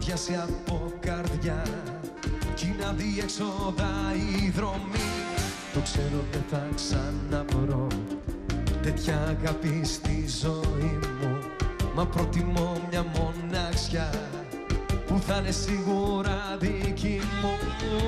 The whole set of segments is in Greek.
πιάσει από καρδιά κι είναι αδιέξοδα η δρομή. Το ξέρω δεν θα ξαναβρω τέτοια αγάπη στη ζωή μου, μα προτιμώ μια μοναξιά που θα είναι σίγουρα δική μου.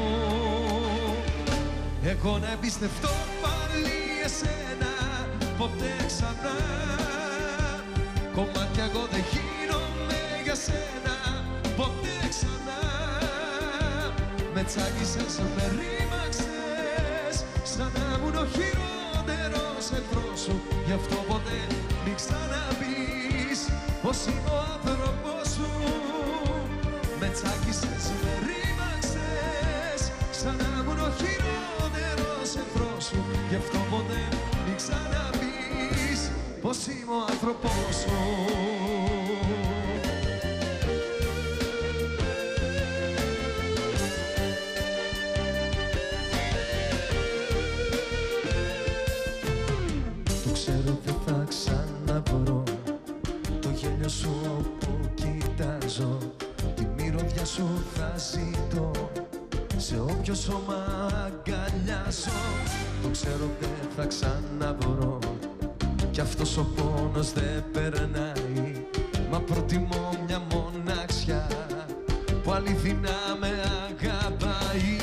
Εγώ να εμπιστευτώ πάλι εσένα ποτέ ξανά, κομμάτια εγώ δεν γίνομαι για σένα ποτέ ξανά. Με τσάκισες, με ρήμαξες, σαν να ήμουν ο χειρότερος εχθρός σου. Γι' αυτό ποτέ μην ξαναπείς πως είμαι ο άνθρωπος σου. Με τσάκισες, με ρήμαξες, σαν να ήμουν ο χειρότερος εχθρός σου. Γι' αυτό ποτέ μην ξαναπείς πως είμαι ο άνθρωπος σου. Το ξέρω δεν θα ξαναβρω το γέλιο σου όπου κοιτάζω, τη μυρωδιά σου θα ζητώ σε όποιο σώμα αγκαλιάζω. Το ξέρω δεν θα ξαναβρω κι αυτός ο πόνος δεν περνάει, μα προτιμώ μια μοναξιά που αληθινά με αγαπάει.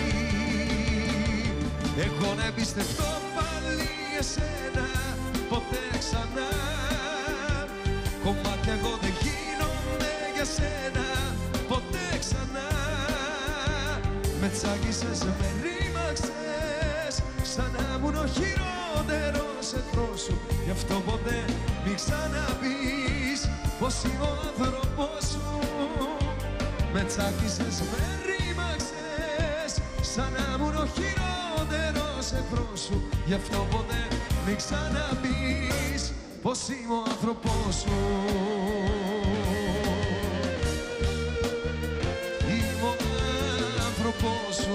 Εγώ να εμπιστευτώ πάλι εσένα ποτέ ξανά, κομμάτια εγώ δεν γίνομαι για σένα ποτέ ξανά. Με τσάκισες, με ρήμαξες, σαν να ήμουν ο χειρότερος εχθρός σου. Γι' αυτό ποτέ μην ξαναπείς πως είμαι ο άνθρωπος σου. Με τσάκισες, με ρήμαξες, σαν να ήμουν ο χειρότερος εχθρός σου. Γι' αυτό ποτέ μην ξαναπείς πως είμαι ο άνθρωπος σου. Είμαι ο άνθρωπος σου.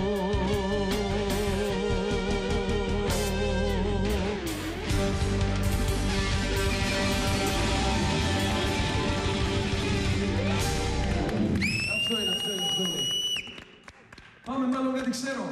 Πάμε μάλλον κάτι ξέρω.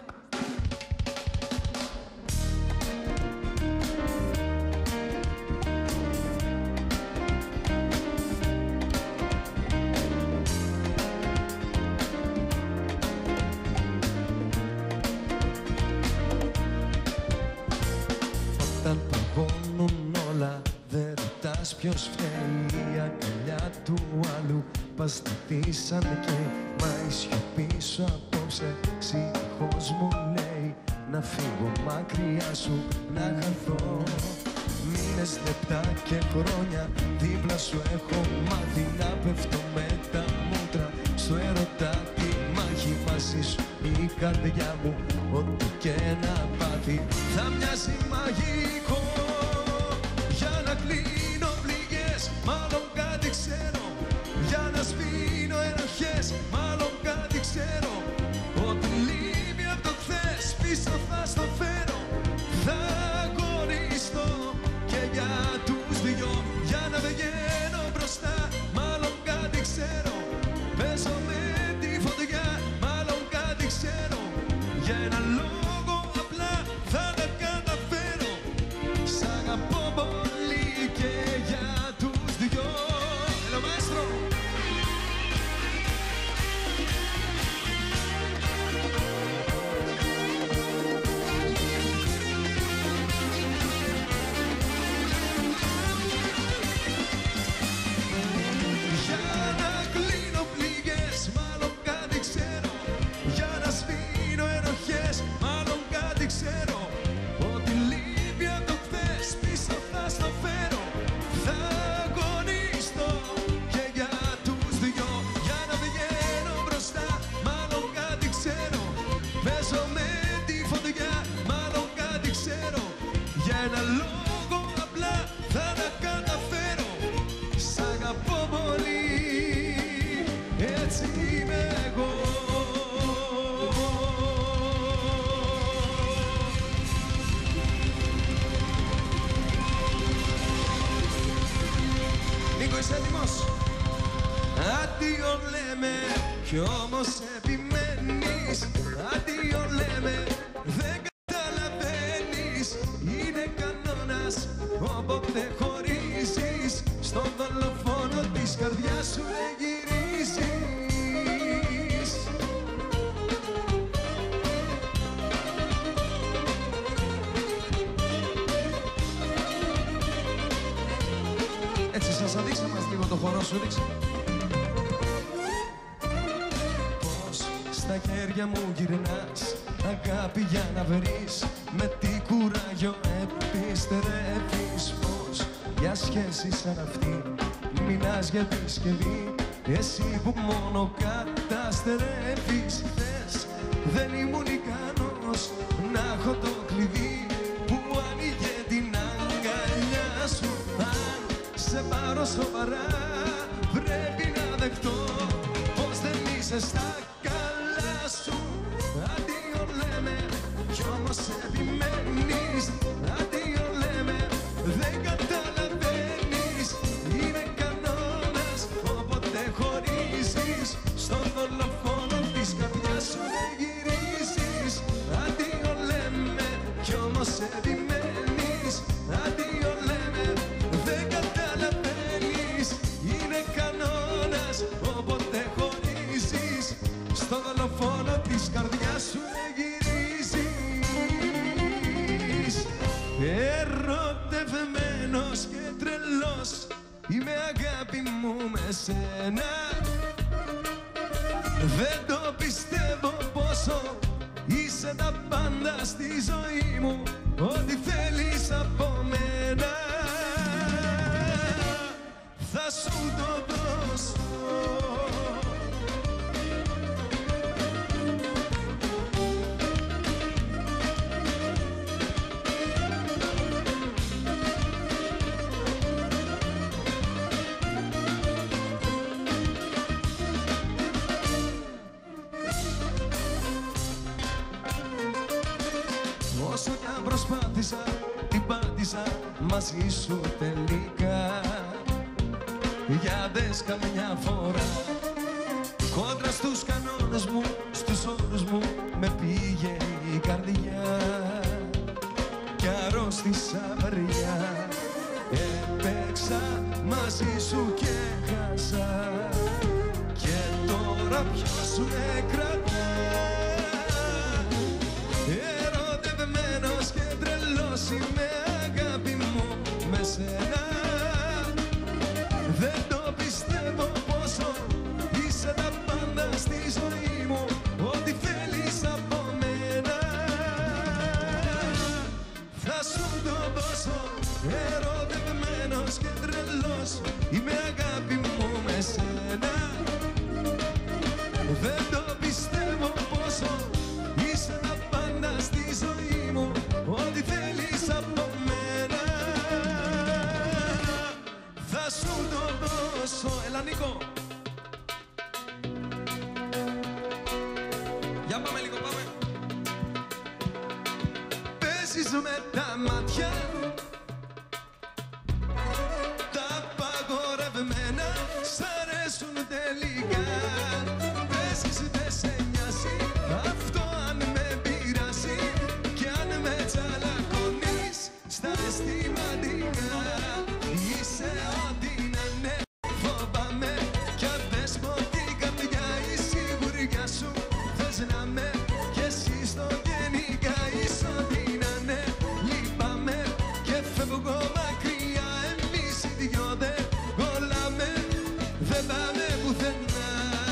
Όταν παγώνουν όλα δεν ρωτάς ποιος φταίει, η αγκαλιά του άλλου πας σταθήσανε και μα η σιωπή σου απόψε συνεχώς μου λέει να φύγω μακριά σου, να χαθώ. Μήνες, λεπτά και χρόνια δίπλα σου έχω μάθει να πέφτω με τα μούτρα στο έρωτα τη μάχη μαζί σου. Η καρδιά μου ό,τι και να πάθει θα μοιάζει μαγικό. Για να κλείνω πληγές μάλλον κάτι ξέρω, για να σβήνω ενοχές μάλλον κάτι ξέρω. Ό,τι λείπει απ' το χθες πίσω θα στο φέρω. Θα χωριστώ και για τους δυο, για να βγαίνω μπροστά μάλλον κάτι ξέρω. Παίζω με τη φωτιά μάλλον κάτι ξέρω. Για ένα λόγο απλά θα τα καταφέρω. Σ' αγαπώ πολύ και για τους δυο. Έλα μαέστρο! Μάλλον λέμε κι όμως επιμένεις. Αντίο λέμε, δεν καταλαβαίνεις. Είναι κανόνας, όποτε χωρίζεις, στον δολοφόνο της καρδιάς σου δεν γυρίζεις. Έτσι σας αδείξε μας λίγο το χορό σου, δείξε. Πώς στα χέρια μου γυρνάς, αγάπη για να βρεις, με τι κουράγιο επιστρέφεις. Πώς για σχέση σαν αυτή μιλάς για επισκευή, εσύ που μόνο καταστρέφεις. Χθες δεν ήμουν ικανός να έχω το κλειδί που άνοιγε την αγκαλιά σου. Αν σε πάρω σοβαρά πρέπει να δεχτώ πως δεν είσαι στα καλά σου. Αντίο λέμε κι όμως επιμένεις. Αντίο λέμε, δεν καταλαβαίνεις. Είναι κανόνας, όποτε χωρίζεις, στον δολοφόνο της καρδιάς σου δεν γυρίζεις. Αντίο λέμε κι όμως επιμένεις. Αντίο λέμε, δεν καταλαβαίνεις. Είναι κανόνας, όποτε χωρίζεις, στον δολοφόνο της καρδιάς σου δεν γυρίζεις. Ερωτευμένος και τρελός είμαι, αγάπη μου, με σένα. Δεν το πιστεύω πόσο είσαι τα πάντα στη ζωή μου. Ό,τι θέλεις από μένα θα σου το δώσω. Όσο κι αν προσπάθησα, την πάτησα μαζί σου τελικά. Για δες καμιά φορά κόντρα στους κανόνες μου, στους όρους μου με πήγε η καρδιά κι αρρώστησα βαριά. Έπαιξα μαζί σου και χάσα και τώρα ποιος σου κρατά. Ερωτευμένος και τρελός είμαι, αγάπη μου, με σένα. Δεν το πιστεύω πόσο είσαι τα πάντα στη ζωή μου. Ό,τι θέλεις από μένα θα σου το δώσω. Ερωτευμένος και τρελός είμαι, αγάπη μου, με σένα. Δεν το πιστεύω πόσο είσαι τα πάντα στη ζωή μου. Ό,τι θέλεις από μένα θα σου το δώσω. Έλα Νίκο. Για πάμε λίγο, πάμε. Παίζεις με τα μάτια, τα παγορευμένα σ' αρέσουν τελικά. Παίζεις, δεν σε νοιάζει αυτό αν με πειράζει κι αν με τσαλακώνεις στα αισθηματικά. Είσαι ό,τι να είναι, φοβάμαι κι αν δες πως την καρδιά η σιγουριά σου θες να με κι εσύ στο γενικά. Είσαι ό,τι να είναι, λυπάμαι και φεύγω μακριά. Εμείς οι δυο δεν κολλάμε, δεν πάμε πουθενά.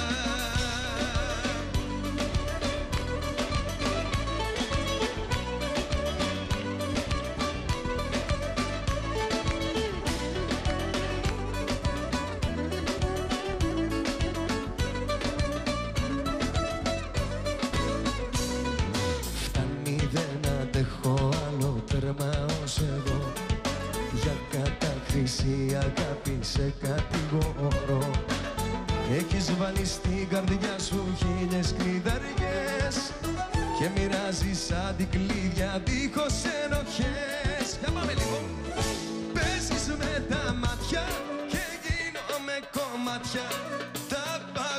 Η αγάπη σε κατηγορώ. Έχεις βάλει στην καρδιά σου χίλιες κλειδαριές και μοιράζεις σαν την κλίδια δίχως ενοχές. Για πάμε λίγο. Παίζεις με τα μάτια και γίνομαι κομμάτια. Τα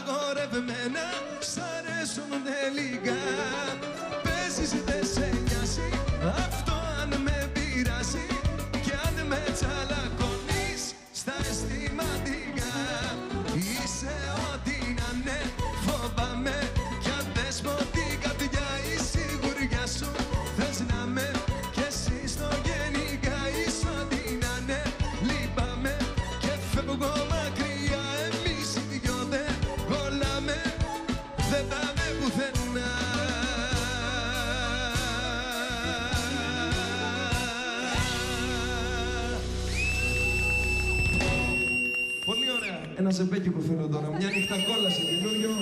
μένα σ' αρέσουν τελικά. Παίζεις δεν σε νοιάζει αυτό αν με πειράζει κι αν με τσαλακώνεις στα αισθηματικά. Είσαι ό,τι να ναι, φοβάμαι κι αν δες μου την καρδιά η σιγουριά σου θες να με κι εσύ στο γενικά. Είσαι ό,τι να ναι, λυπάμαι και φεύγω μακριά. Εμείς οι δυο δεν κολλάμε, δεν πάμε πουθενά. Πολύ ωραία. Ένα ζεμπέκικο θέλω τώρα. Μια νύχτα κόλαση καινούριο.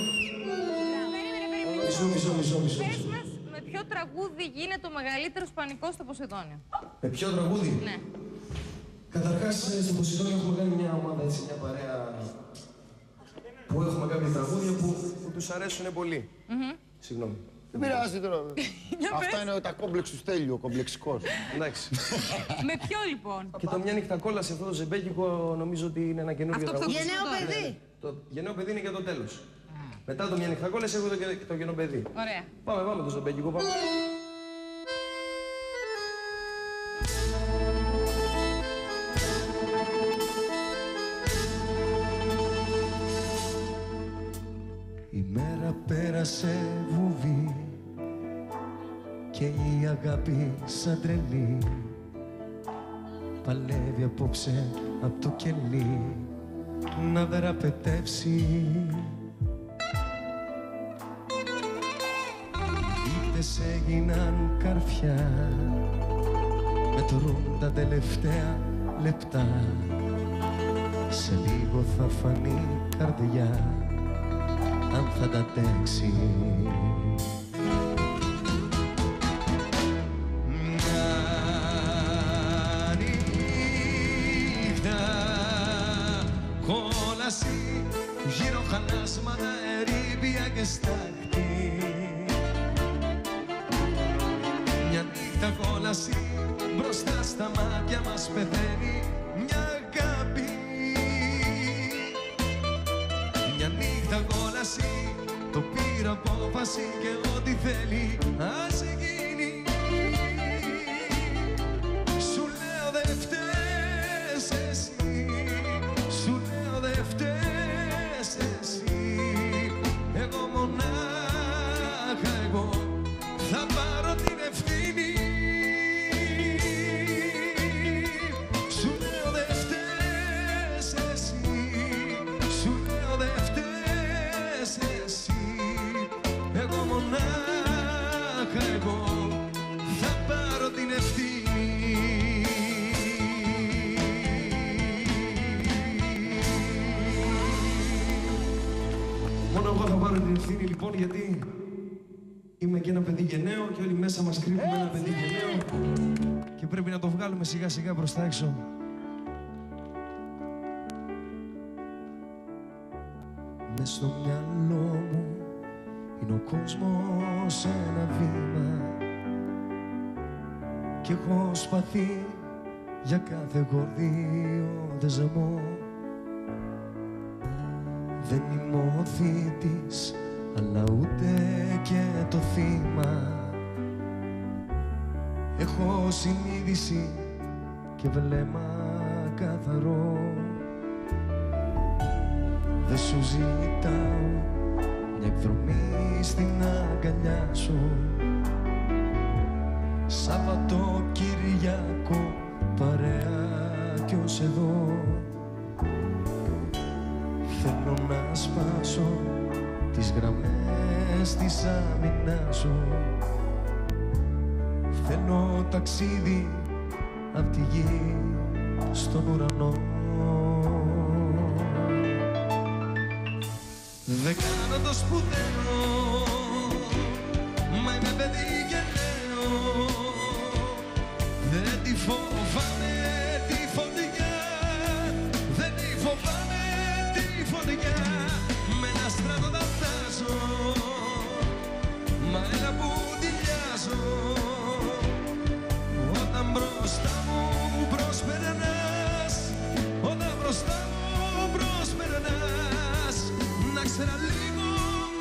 Μισό. Πες μας με ποιο τραγούδι γίνεται ο μεγαλύτερος πανικός στο Ποσειδόνιο. Με ποιο τραγούδι? Ναι. Καταρχάς, στο Ποσειδόνιο έχουμε κάνει μια ομάδα, έτσι, μια παρέα που έχουμε κάποια τραγούδια που τους αρέσουν πολύ. Συγγνώμη. Δεν πειράζει τώρα. Αυτά είναι τα κόμπλεξ του Στέλιου, ο κομπλεξικός. Εντάξει. Με ποιο λοιπόν? Και το μια νύχτα κόλαση, αυτό το ζεμπέκικο, νομίζω ότι είναι ένα καινούργιο Αυτό τραγούδι. Γενναίο παιδί. Το γενναίο παιδί είναι για το τέλος. Μετά το μια νύχτα κόλαση έχω το γενναίο παιδί. Ωραία. Πάμε το ζεμπέκικο, πάμε. Η μέρα πέρασε βουβή και η αγάπη σαν τρελή παλεύει απόψε απ' το κελί να δραπετεύσει. Ήτες έγιναν καρφιά, μετρούν τα τελευταία λεπτά. Σε λίγο θα φανεί καρδιά αν θα τα αντέξει. Μια νύχτα κόλαση, γύρω χαλάσματα, ερήπια και στάχτη. Μια νύχτα κόλαση, μπροστά στα μάτια μας πεθαίνει μια αγάπη. Μια νύχτα κόλαση, το πήρα απόφαση και ό,τι θέλει ας γίνει. Σου λέω δε φταίς εσύ, σου λέω δε φταίς εσύ. Εγώ μονάχα εγώ θα πάρω την ευθύνη. Σου λέω δε φταίς εσύ, σου λέω δε φταίς εσύ. Εγώ μονάχα εγώ θα πάρω την ευθύνη. Μόνο εγώ θα πάρω την ευθύνη λοιπόν, γιατί είμαι και ένα παιδί γενναίο και όλοι μέσα μας κρύβουμε ένα παιδί γενναίο και πρέπει να το βγάλουμε σιγά σιγά προς τα έξω. Μες στο μυαλό μου είναι ο κόσμος ένα βήμα κι έχω σπαθεί για κάθε γορδίο δεσμό. Δεν είμαι ο θήτης, αλλά ούτε και το θύμα. Έχω συνείδηση και βλέμμα καθαρό. Δεν σου ζητάω μια εκδρομή στην αγκαλιά σου. Σαββατοκυριακό παρέα κι ως εδώ. Θέλω να σπάσω τις γραμμές της άμυνας σου. Θέλω ταξίδι απ' τη γη στον ουρανό. Δεν κάνω το σπουδαίο, μα είμαι παιδί γενναίο. Δεν τη φοβάμαι τη φωτιά, δεν τη φοβάμαι τη φωτιά. Με ένα στράτο τα φτάσω, μα έλα που τυλιάζω. Όταν μπροστά μου προσπερνάς, όταν μπροστά μου προσπερνάς, να ξέρα λίγο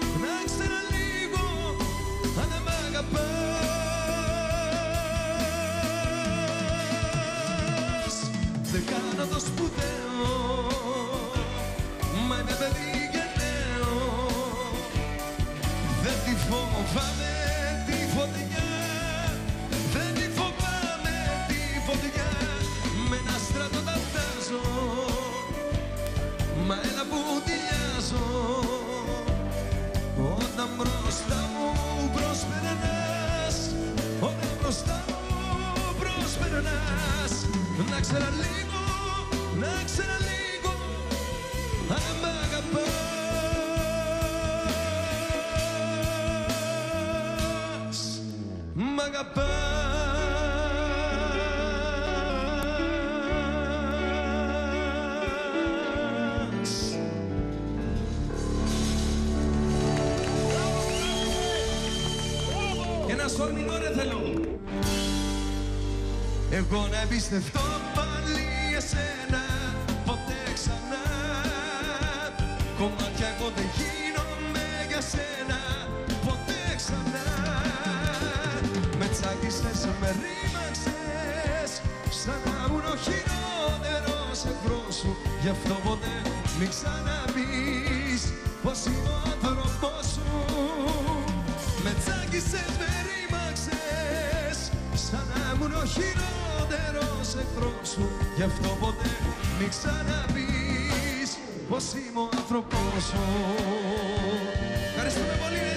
ξέρα λίγο, να ξέρα λίγο αν μ' αγαπάς, μ' αγαπάς. Ένα σολ μινόρε θέλω. Εγώ να εμπιστευτώ πάλι εσένα, ποτέ ξανά. Κομμάτια εγώ δεν γίνομαι για σένα, ποτέ ξανά. Με τσάκισες, με ρήμαξες, σαν να ήμουν ο χειρότερος εχθρός σου. Γι' αυτό ποτέ μην ξαναπείς πως είμαι ο άνθρωπος σου. Με τσάκισες, με ρήμαξες, σαν να ήμουν ο χειρότερος εχθρός σου. Γι' αυτό ποτέ μην ξαναπείς πως είμαι ο άνθρωπος σου. Ευχαριστούμε πολύ.